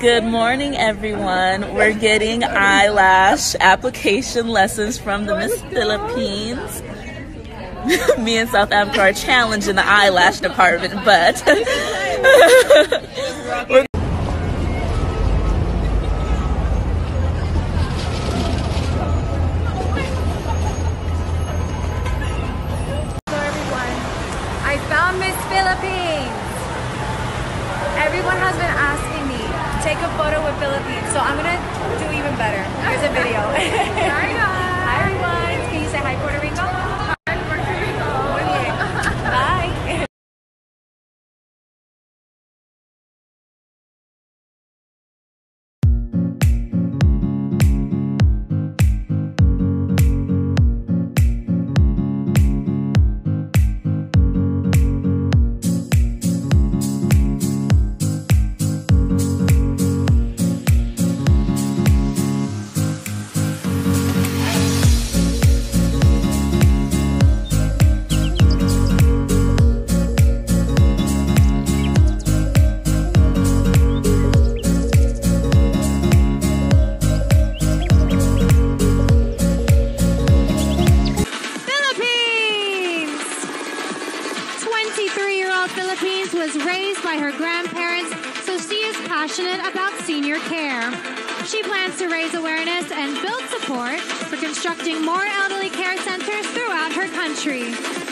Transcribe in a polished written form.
Good morning, everyone. We're getting eyelash application lessons from the Miss Philippines. Me and South Africa are challenged in the eyelash department, but we're I found Miss Philippines. Everyone has been asking me to take a photo with Philippines, so I'm gonna do even better. Here's a video. Hi guys. Hi everyone. Can you say hi Puerto Rico? Hi Puerto Rico. Muy bien. Bye. Philippines was raised by her grandparents, so she is passionate about senior care. She plans to raise awareness and build support for constructing more elderly care centers throughout her country.